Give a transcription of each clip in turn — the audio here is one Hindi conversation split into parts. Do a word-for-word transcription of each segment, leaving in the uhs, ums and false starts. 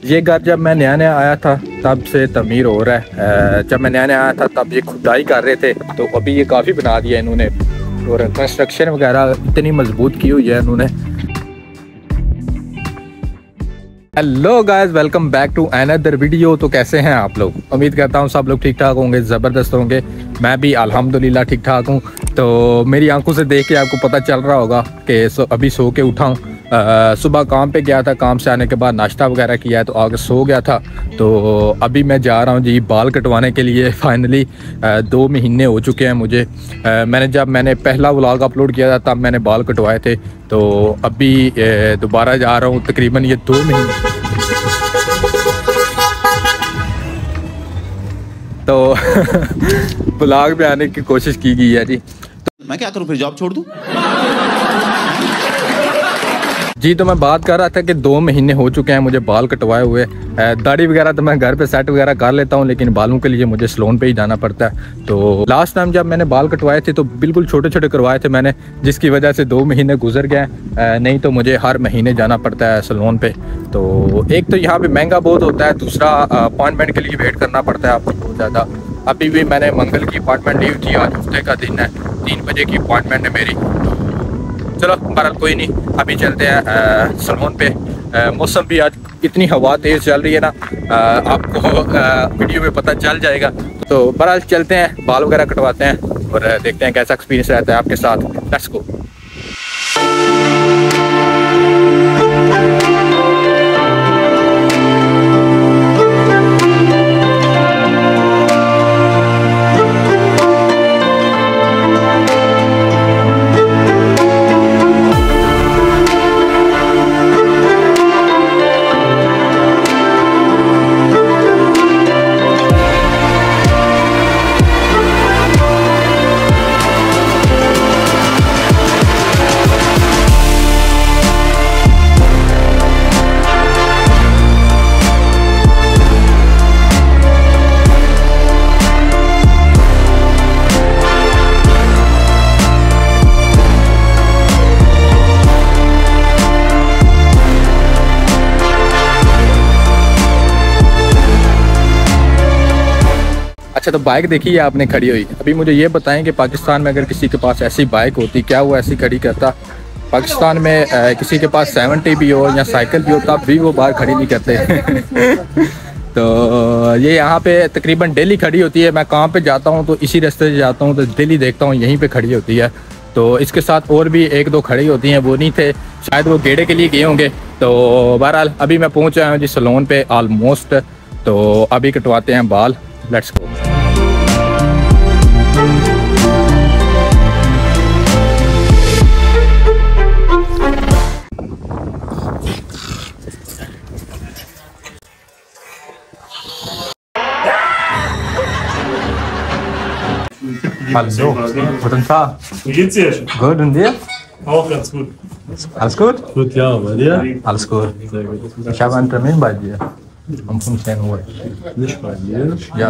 ये घर जब मैं नया नया आया था तब से तमीर हो रहा है। जब मैं नया नया आया था तब ये खुदाई कर रहे थे, तो अभी ये काफ़ी बना दिया इन्होंने और कंस्ट्रक्शन वगैरह इतनी मजबूत की हुई है इन्होंने। Hello guys, welcome back to another video. तो कैसे हैं आप लोग? उम्मीद करता हूँ सब लोग ठीक ठाक होंगे, ज़बरदस्त होंगे। मैं भी अल्हम्दुलिल्लाह ठीक ठाक हूँ। तो मेरी आंखों से देख के आपको पता चल रहा होगा कि सो, अभी सो के उठा हूँ। सुबह काम पे गया था, काम से आने के बाद नाश्ता वगैरह किया है तो आगे सो गया था। तो अभी मैं जा रहा हूँ जी बाल कटवाने के लिए। फाइनली दो महीने हो चुके हैं मुझे। आ, मैंने जब मैंने पहला व्लॉग अपलोड किया था तब मैंने बाल कटवाए थे, तो अभी दोबारा जा रहा हूँ तकरीबन ये दो महीने। तो ब्लॉग में आने की कोशिश की गई है जी। तो मैं क्या करूँ, फिर जॉब छोड़ दूँ? जी तो मैं बात कर रहा था कि दो महीने हो चुके हैं मुझे बाल कटवाए हुए। दाढ़ी वगैरह तो मैं घर पे सेट वगैरह कर लेता हूँ, लेकिन बालों के लिए मुझे सैलून पे ही जाना पड़ता है। तो लास्ट टाइम जब मैंने बाल कटवाए थे तो बिल्कुल छोटे छोटे करवाए थे मैंने, जिसकी वजह से दो महीने गुजर गए। नहीं तो मुझे हर महीने जाना पड़ता है सैलून पे। तो एक तो यहाँ पे महंगा बहुत होता है, दूसरा अपॉइंटमेंट के लिए वेट करना पड़ता है आपको बहुत ज़्यादा। अभी भी मैंने मंगल की अपॉइंटमेंट ली थी, आज हफ्ते का दिन है, तीन बजे की अपॉइंटमेंट है मेरी। चलो बहरहाल कोई नहीं, अभी चलते हैं सैलून पे। आ, मौसम भी आज इतनी हवा तेज़ चल रही है ना, आ, आपको आ, वीडियो में पता चल जाएगा। तो बहरहाल चलते हैं, बाल वगैरह कटवाते हैं और देखते हैं कैसा एक्सपीरियंस रहता है आपके साथ। Let's go. अच्छा तो बाइक देखी है आपने खड़ी हुई। अभी मुझे ये बताएं कि पाकिस्तान में अगर किसी के पास ऐसी बाइक होती, क्या वो ऐसी खड़ी करता? पाकिस्तान में आ, किसी के पास सेवेंटी भी हो या साइकिल भी हो तब भी वो बाहर खड़ी नहीं करते। तो ये यहाँ पे तकरीबन डेली खड़ी होती है। मैं काम पे जाता हूँ तो इसी रास्ते से जाता हूँ तो डेली देखता हूँ यहीं पे खड़ी होती है। तो इसके साथ और भी एक दो खड़ी होती हैं, वो नहीं थे, शायद वो गेड़े के लिए गए होंगे। तो बहरहाल अभी मैं पहुँच आया हूँ जी सैलून पे ऑलमोस्ट। तो अभी कटवाते हैं बाल, let's go. Hallo, guten Tag. Wie geht's dir? Gut, und dir? Auch ganz gut. Alles gut? Gut, ja, bei dir? Alles gut. Ich habe einen Termin bei dir um fünfzehn Uhr. Nicht bei dir? Ja.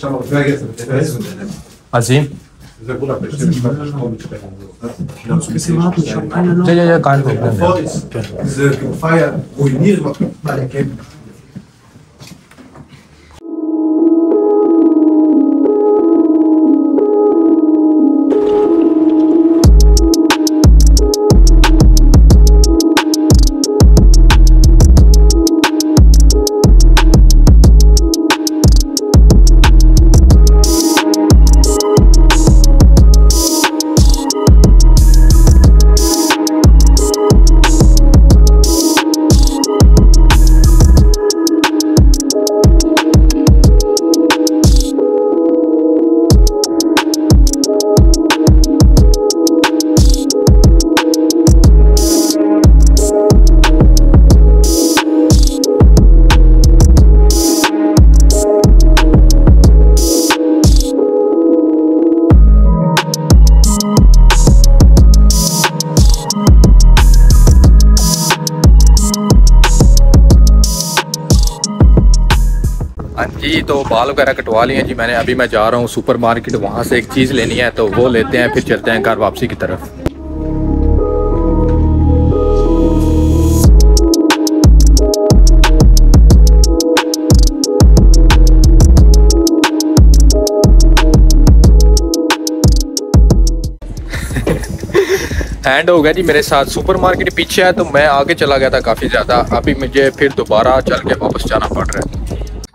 Azim? Bisschen warten, ich habe keine Lust. Ja, ja, ja, kein Problem. Bevor diese Feier ruiniert, weil er kennt. जी तो बाल वगैरह कटवा लिए जी मैंने। अभी मैं जा रहा हूँ सुपर मार्केट, वहाँ से एक चीज़ लेनी है तो वो लेते हैं, फिर चलते हैं घर वापसी की तरफ। एंड हो गया जी मेरे साथ। सुपरमार्केट पीछे है तो मैं आगे चला गया था काफ़ी ज़्यादा, अभी मुझे फिर दोबारा चल के वापस जाना पड़ रहा है।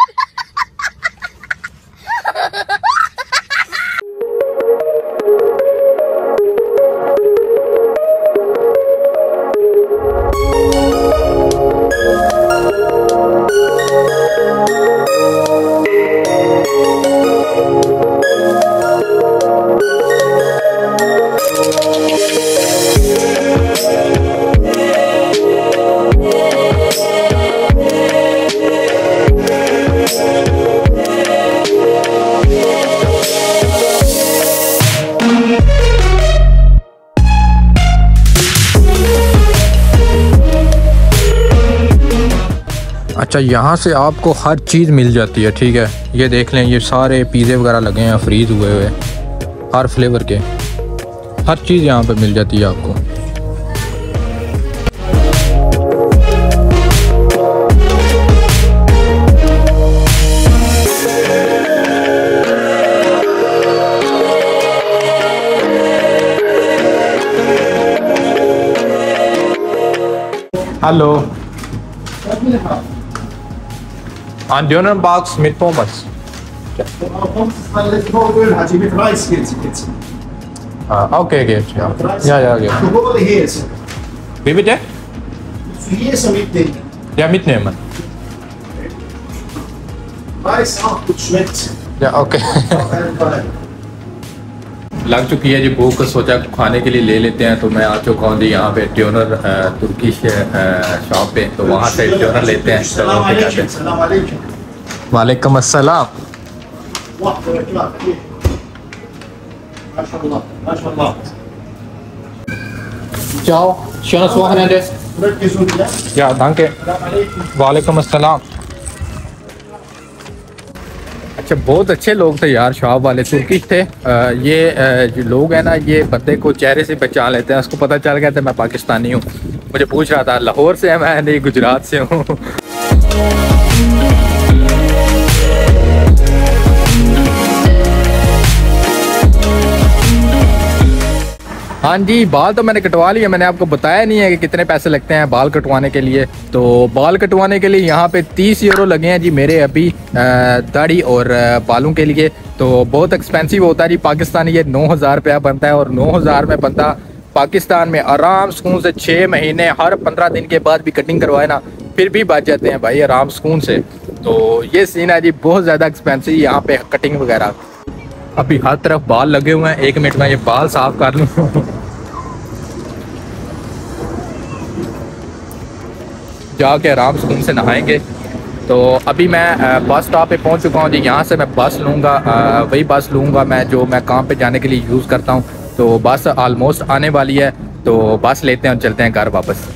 अच्छा, यहाँ से आपको हर चीज़ मिल जाती है, ठीक है। ये देख लें, ये सारे पिज़्ज़े वगैरह लगे हैं फ्रीज़ हुए हुए, हर फ्लेवर के हर चीज़ यहाँ पे मिल जाती है आपको। Hello, an Döner Box mit Pommes. Mit Reis geht's jetzt. Ah, okay, geht. Ja, ja, ja, geht. Du holst hier jetzt. Wie bitte? Hier ist mitnehmen. Ja, mitnehmen. Reis auch gut schmeckt. Ja, okay. लग चुकी है जी भूख, सोचा खाने के लिए ले लेते हैं। तो मैं आ चुका हूँ जी यहाँ पे ट्यूनर तुर्की शॉप पे, तो वहाँ से ट्यूनर लेते हैं। वालेकुम अस्सलाम। Ciao, schönes Wochenende. Ja, danke. वालेकुम अस्सलाम। अच्छा, बहुत अच्छे लोग थे यार, शॉप वाले तुर्किश थे। आ, ये आ, जो लोग हैं ना, ये बंदे को चेहरे से पहचान लेते हैं। उसको पता चल गया था मैं पाकिस्तानी हूँ। मुझे पूछ रहा था लाहौर से है, मैं नहीं गुजरात से हूँ। हाँ जी, बाल तो मैंने कटवा लिया। मैंने आपको बताया नहीं है कि कितने पैसे लगते हैं बाल कटवाने के लिए। तो बाल कटवाने के लिए यहाँ पे तीस यूरो लगे हैं जी मेरे अभी, दाढ़ी और बालों के लिए। तो बहुत एक्सपेंसिव होता है जी। पाकिस्तानी ये नौ हज़ार रुपया बनता है, और नौ हज़ार में बंदा पाकिस्तान में आराम सुकून से छः महीने हर पंद्रह दिन के बाद भी कटिंग करवाए ना, फिर भी बच जाते हैं भाई आराम सुकून से। तो ये सीन है जी, बहुत ज़्यादा एक्सपेंसिव यहाँ पे कटिंग वगैरह। अभी हर तरफ बाल लगे हुए हैं। एक मिनट में ये बाल साफ कर लूँ। जाके आराम सुकून से नहाएंगे। तो अभी मैं बस स्टॉप पे पहुंच चुका हूँ जी। यहाँ से मैं बस लूँगा, वही बस लूँगा मैं जो मैं काम पे जाने के लिए यूज़ करता हूँ। तो बस ऑलमोस्ट आने वाली है, तो बस लेते हैं और चलते हैं घर वापस।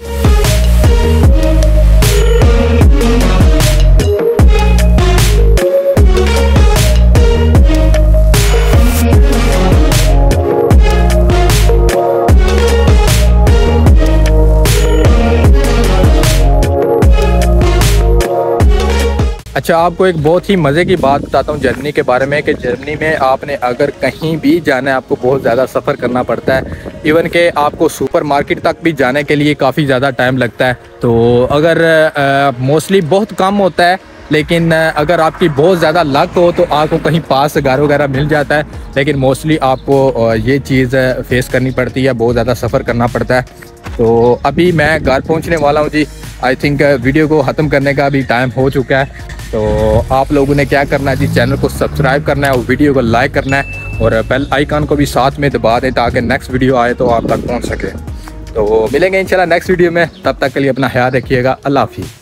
अच्छा, आपको एक बहुत ही मज़े की बात बताता हूँ जर्मनी के बारे में, कि जर्मनी में आपने अगर कहीं भी जाना है आपको बहुत ज़्यादा सफ़र करना पड़ता है। इवन के आपको सुपरमार्केट तक भी जाने के लिए काफ़ी ज़्यादा टाइम लगता है। तो अगर मोस्टली बहुत कम होता है, लेकिन अगर आपकी बहुत ज़्यादा लक हो तो आपको कहीं पास घर वगैरह मिल जाता है। लेकिन मोस्टली आपको ये चीज़ फेस करनी पड़ती है, बहुत ज़्यादा सफ़र करना पड़ता है। तो अभी मैं घर पहुंचने वाला हूं जी। आई थिंक वीडियो को ख़त्म करने का भी टाइम हो चुका है। तो आप लोगों ने क्या करना है जी, चैनल को सब्सक्राइब करना है और वीडियो को लाइक करना है, और बेल आइकन को भी साथ में दबा दें ताकि नेक्स्ट वीडियो आए तो आप तक पहुंच सके। तो मिलेंगे इंशाल्लाह नेक्स्ट वीडियो में। तब तक के लिए अपना ख्याल रखिएगा। अल्लाह हाफिज़।